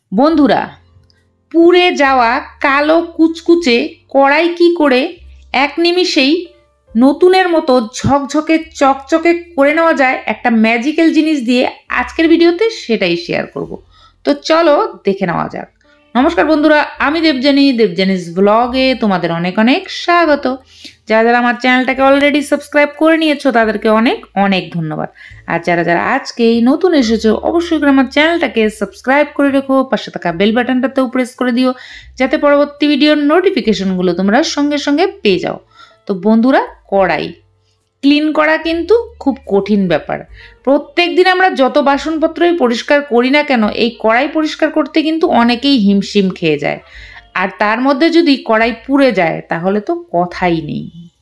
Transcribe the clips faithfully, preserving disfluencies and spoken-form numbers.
বন্ধুরা, পুড়ে যাওয়া কালো কুচকুচে কড়াই কি করে এক নিমিষেই নতুনের মতো ঝকঝকে চকচকে করে নেওয়া যায় একটা ম্যাজিক্যাল জিনিস দিয়ে আজকের ভিডিওতে সেটাই শেয়ার করব। তো চলো দেখে নেওয়া যাক। নমস্কার বন্ধুরা, আমি দেবজানী, দেবজানিস ব্লগে তোমাদের অনেক অনেক স্বাগত। যারা যারা আমার চ্যানেলটাকে অলরেডি সাবস্ক্রাইব করে নিয়েছো তাদেরকে অনেক অনেক ধন্যবাদ। আর যারা যারা আজকে এই নতুন এসেছো অবশ্যই করে আমার চ্যানেলটাকে সাবস্ক্রাইব করে রেখো, পাশে থাকা বেল বাটনটাতেও প্রেস করে দিও যাতে পরবর্তী ভিডিওর নোটিফিকেশনগুলো তোমরা সঙ্গে সঙ্গে পেয়ে যাও। তো বন্ধুরা, কড়াই ক্লিন করা কিন্তু খুব কঠিন ব্যাপার। প্রত্যেক দিন আমরা যত বাসনপত্রই পরিষ্কার করি না কেন, এই কড়াই পরিষ্কার করতে কিন্তু অনেকেই হিমশিম খেয়ে যায়। আর তার মধ্যে যদি কড়াই পুড়ে যায় তাহলে তো কথাই নেই।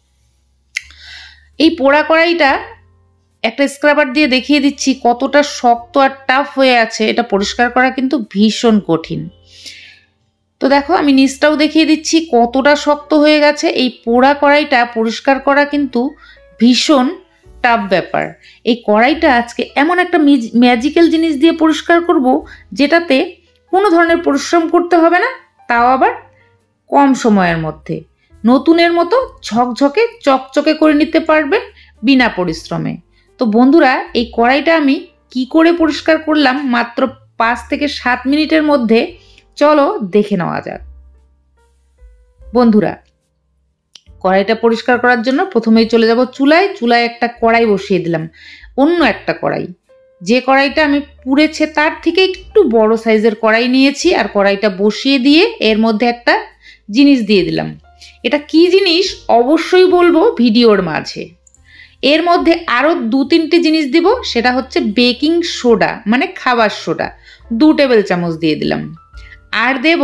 এই পোড়া কড়াইটা একটা স্ক্রাবার দিয়ে দেখিয়ে দিচ্ছি কতটা শক্ত আর টাফ হয়ে আছে। এটা পরিষ্কার করা কিন্তু ভীষণ কঠিন। তো দেখো, আমি নিচটাও দেখিয়ে দিচ্ছি কতটা শক্ত হয়ে গেছে। এই পোড়া কড়াইটা পরিষ্কার করা কিন্তু ভীষণ টাফ ব্যাপার। এই কড়াইটা আজকে এমন একটা ম্যাজিক্যাল জিনিস দিয়ে পরিষ্কার করব যেটাতে কোনো ধরনের পরিশ্রম করতে হবে না, তাও আবার কম সময়ের মধ্যে নতুনের মতো ঝকঝকে চকচকে করে নিতে পারবে বিনা পরিশ্রমে। তো বন্ধুরা, এই কড়াইটা আমি কি করে পরিষ্কার করলাম মাত্র পাঁচ থেকে সাত মিনিটের মধ্যে, চলো দেখে নেওয়া যাক। বন্ধুরা, কড়াইটা পরিষ্কার করার জন্য প্রথমেই চলে যাব চুলায়। চুলায় একটা কড়াই বসিয়ে দিলাম, অন্য একটা কড়াই। যে কড়াইটা আমি পুড়েছে তার থেকে একটু বড় সাইজের কড়াই নিয়েছি, আর কড়াইটা বসিয়ে দিয়ে এর মধ্যে একটা জিনিস দিয়ে দিলাম। এটা কি জিনিস অবশ্যই বলবো ভিডিওর মাঝে। এর মধ্যে আরও দু তিনটে জিনিস দিব, সেটা হচ্ছে বেকিং সোডা মানে খাবার সোডা, দু টেবিল চামচ দিয়ে দিলাম। আর দেব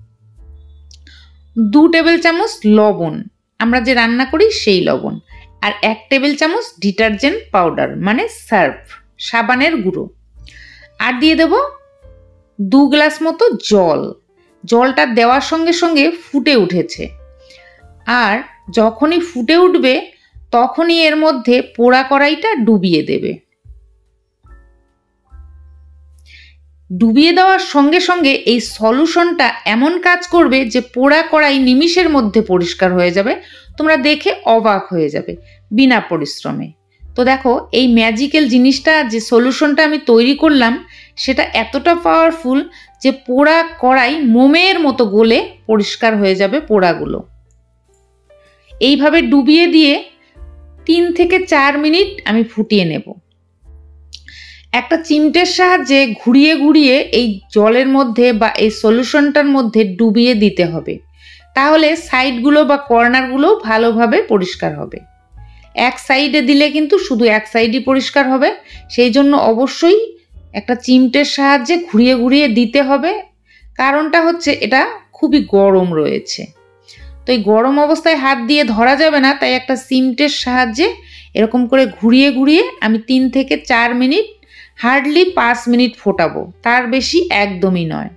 দু টেবিল চামচ লবণ, আমরা যে রান্না করি সেই লবণ। আর এক টেবিল চামচ ডিটারজেন্ট পাউডার মানে সার্ফ, সাবানের গুঁড়ো। আর দিয়ে দেব দু গ্লাস মতো জল। জলটা দেওয়ার সঙ্গে সঙ্গে ফুটে উঠেছে, আর যখনই ফুটে উঠবে তখনই এর মধ্যে পোড়া কড়াইটা ডুবিয়ে দেবে। ডুবিয়ে দেওয়ার সঙ্গে সঙ্গে এই সলিউশনটা এমন কাজ করবে যে পোড়া কড়াই নিমিষের মধ্যে পরিষ্কার হয়ে যাবে। তোমরা দেখে অবাক হয়ে যাবে বিনা পরিশ্রমে। তো দেখো, এই ম্যাজিক্যাল জিনিসটা, যে সলিউশনটা আমি তৈরি করলাম সেটা এতটা পাওয়ারফুল যে পোড়া কড়াই মোমের মতো গলে পরিষ্কার হয়ে যাবে পোড়াগুলো। এইভাবে ডুবিয়ে দিয়ে তিন থেকে চার মিনিট আমি ফুটিয়ে নেব। একটা চিমটের সাহায্যে ঘুরিয়ে ঘুরিয়ে এই জলের মধ্যে বা এই সলিউশনটার মধ্যে ডুবিয়ে দিতে হবে, তাহলে সাইডগুলো বা কর্নারগুলো ভালোভাবে পরিষ্কার হবে। এক সাইডে দিলে কিন্তু শুধু এক সাইডই পরিষ্কার হবে, সেই জন্য অবশ্যই একটা চিমটের সাহায্যে ঘুরিয়ে ঘুরিয়ে দিতে হবে। কারণটা হচ্ছে এটা খুবই গরম রয়েছে, তো এই গরম অবস্থায় হাত দিয়ে ধরা যাবে না, তাই একটা চিমটের সাহায্যে এরকম করে ঘুরিয়ে ঘুরিয়ে আমি তিন থেকে চার মিনিট, হার্ডলি পাঁচ মিনিট ফোটাবো, তার বেশি একদমই নয়।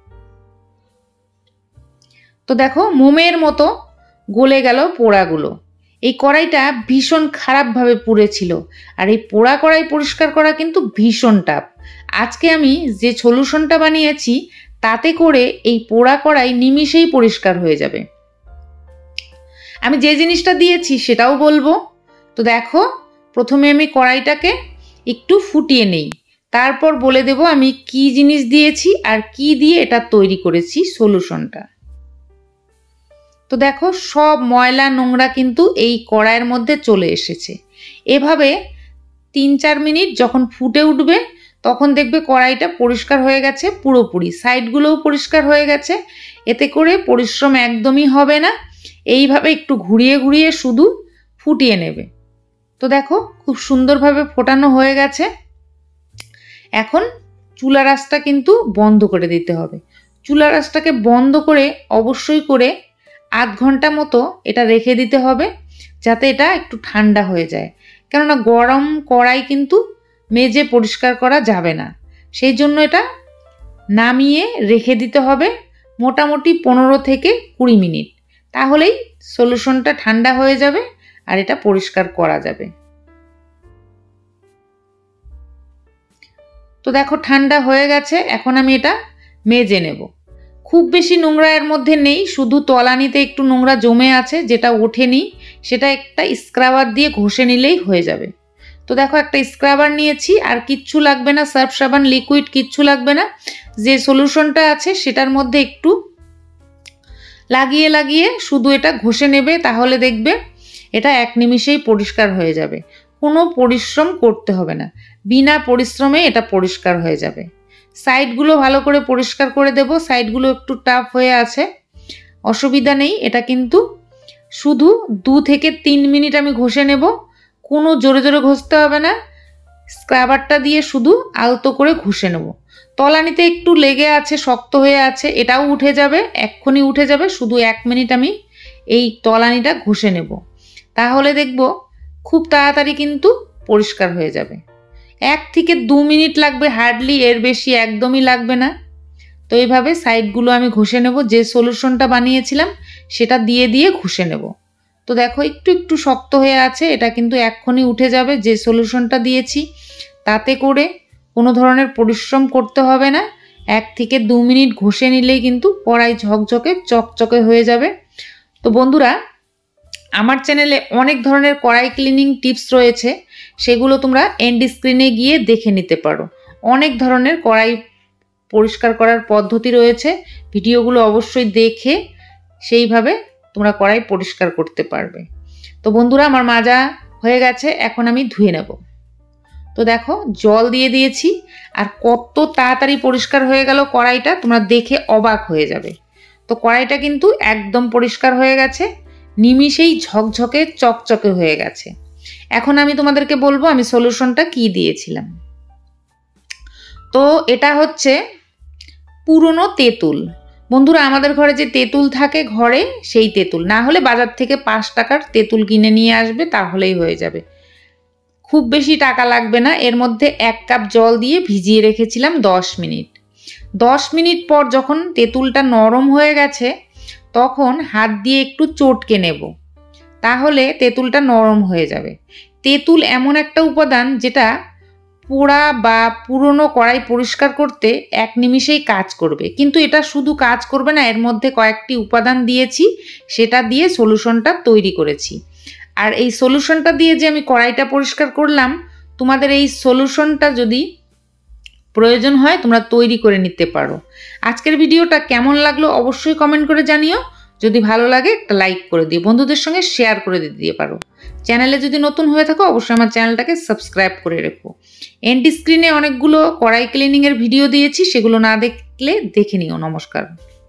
তো দেখো, মোমের মতো গলে গেল পোড়াগুলো। এই কড়াইটা ভীষণ খারাপভাবে পুড়েছিল, আর এই পোড়া কড়াই পরিষ্কার করা কিন্তু ভীষণ টাফ। আজকে আমি যে সলিউশনটা বানিয়েছি তাতে করে এই পোড়া কড়াই নিমিষেই পরিষ্কার হয়ে যাবে। আমি যে জিনিসটা দিয়েছি সেটাও বলবো। তো দেখো, প্রথমে আমি কড়াইটাকে একটু ফুটিয়ে নেই, তারপর বলে দেব আমি কি জিনিস দিয়েছি আর কি দিয়ে এটা তৈরি করেছি সলিউশনটা। তো দেখো, সব ময়লা নোংরা কিন্তু এই কড়াইয়ের মধ্যে চলে এসেছে। এভাবে তিন চার মিনিট যখন ফুটে উঠবে তখন দেখবে কড়াইটা পরিষ্কার হয়ে গেছে পুরোপুরি, সাইডগুলোও পরিষ্কার হয়ে গেছে। এতে করে পরিশ্রম একদমই হবে না। এইভাবে একটু ঘুরিয়ে ঘুরিয়ে শুধু ফুটিয়ে নেবে। তো দেখো, খুব সুন্দরভাবে ফোটানো হয়ে গেছে। এখন চুলা আঁচটা কিন্তু বন্ধ করে দিতে হবে। চুলা আঁচটাকে বন্ধ করে অবশ্যই করে আধ ঘন্টা মতো এটা রেখে দিতে হবে, যাতে এটা একটু ঠান্ডা হয়ে যায়। কেননা গরম কড়াই কিন্তু মেজে পরিষ্কার করা যাবে না, সেই জন্য এটা নামিয়ে রেখে দিতে হবে মোটামুটি পনেরো থেকে কুড়ি মিনিট। তাহলেই সলিউশনটা ঠান্ডা হয়ে যাবে আর এটা পরিষ্কার করা যাবে। তো দেখো, ঠান্ডা হয়ে গেছে। এখন আমি এটা মেজে নেব। খুব বেশি নোংরা এর মধ্যে নেই, শুধু তলানিতে একটু নোংরা জমে আছে, যেটা ওঠেনি সেটা একটা স্ক্রাবার দিয়ে ঘষে নিলেই হয়ে যাবে। তো দেখো একটা স্ক্রাবার নিয়েছি, আর কিচ্ছু লাগবে না, সার্ফ সাবান লিকুইড কিচ্ছু লাগবে না। যে সলিউশনটা আছে সেটার মধ্যে একটু লাগিয়ে লাগিয়ে শুধু এটা ঘষে নেবে, তাহলে দেখবে এটা এক নিমিষেই পরিষ্কার হয়ে যাবে। কোনো পরিশ্রম করতে হবে না, বিনা পরিশ্রমে এটা পরিষ্কার হয়ে যাবে। সাইডগুলো ভালো করে পরিষ্কার করে দেব, সাইডগুলো একটু টাফ হয়ে আছে, অসুবিধা নেই। এটা কিন্তু শুধু দু থেকে তিন মিনিট আমি ঘষে নেব, কোনো জোরে জোরে ঘষতে হবে না, স্ক্রাবারটা দিয়ে শুধু আলতো করে ঘষে নেব। তলানিতে একটু লেগে আছে, শক্ত হয়ে আছে, এটাও উঠে যাবে, এক্ষুনি উঠে যাবে। শুধু এক মিনিট আমি এই তলানিটা ঘষে নেব, তাহলে দেখব খুব তাড়াতাড়ি কিন্তু পরিষ্কার হয়ে যাবে। এক থেকে দু মিনিট লাগবে হার্ডলি, এর বেশি একদমই লাগবে না। তো এইভাবে সাইডগুলো আমি ঘষে নেব, যে সলিউশনটা বানিয়েছিলাম সেটা দিয়ে দিয়ে ঘষে নেব। তো দেখো একটু একটু শক্ত হয়ে আছে, এটা কিন্তু এক্ষুনি উঠে যাবে। যে সলিউশনটা দিয়েছি তাতে করে কোনো ধরনের পরিশ্রম করতে হবে না, এক থেকে দু মিনিট ঘষে নিলেই কিন্তু কড়াই ঝকঝকে চকচকে হয়ে যাবে। তো বন্ধুরা, আমার চ্যানেলে অনেক ধরনের কড়াই ক্লিনিং টিপস রয়েছে, সেগুলো তোমরা এন্ড স্ক্রিনে গিয়ে দেখে নিতে পারো। অনেক ধরনের কড়াই পরিষ্কার করার পদ্ধতি রয়েছে, ভিডিওগুলো অবশ্যই দেখে সেইভাবে তোমরা কড়াই পরিষ্কার করতে পারবে। তো বন্ধুরা, আমার মাজা হয়ে গেছে, এখন আমি ধুয়ে নেব। তো দেখো জল দিয়ে দিয়েছি, আর কত তাড়াতাড়ি পরিষ্কার হয়ে গেল কড়াইটা, তোমরা দেখে অবাক হয়ে যাবে। তো কড়াইটা কিন্তু একদম পরিষ্কার হয়ে গেছে, নিমিষেই ঝকঝকে চকচকে হয়ে গেছে। এখন আমি তোমাদেরকে বলবো আমি সলিউশনটা কি দিয়েছিলাম। তো এটা হচ্ছে পুরনো তেঁতুল। বন্ধুরা, আমাদের ঘরে যে তেঁতুল থাকে ঘরে, সেই তেঁতুল, না হলে বাজার থেকে পাঁচ টাকার তেঁতুল কিনে নিয়ে আসবে, তাহলেই হয়ে যাবে। খুব বেশি টাকা লাগবে না। এর মধ্যে এক কাপ জল দিয়ে ভিজিয়ে রেখেছিলাম দশ মিনিট। দশ মিনিট পর যখন তেঁতুলটা নরম হয়ে গেছে, তখন হাত দিয়ে একটু চটকে নেব, তাহলে তেঁতুলটা নরম হয়ে যাবে। তেঁতুল এমন একটা উপাদান যেটা পোড়া বা পুরনো কড়াই পরিষ্কার করতে এক নিমিষেই কাজ করবে। কিন্তু এটা শুধু কাজ করবে না, এর মধ্যে কয়েকটি উপাদান দিয়েছি, সেটা দিয়ে সলিউশনটা তৈরি করেছি। আর এই সলিউশনটা দিয়ে যে আমি কড়াইটা পরিষ্কার করলাম, তোমাদের এই সলিউশনটা যদি প্রয়োজন হয় তোমরা তৈরি করে নিতে পারো। আজকের ভিডিওটা কেমন লাগলো অবশ্যই কমেন্ট করে জানিও। যদি ভালো লাগে একটা লাইক করে দিও, বন্ধুদের সঙ্গে শেয়ার করে দিতে পারো। চ্যানেলে যদি নতুন হয়ে থাকো অবশ্যই আমার চ্যানেলটাকে সাবস্ক্রাইব করে রেখো। এন্ড স্ক্রিনে অনেকগুলো কড়াই ক্লিনিংয়ের ভিডিও দিয়েছি, সেগুলো না দেখলে দেখে নিও। নমস্কার।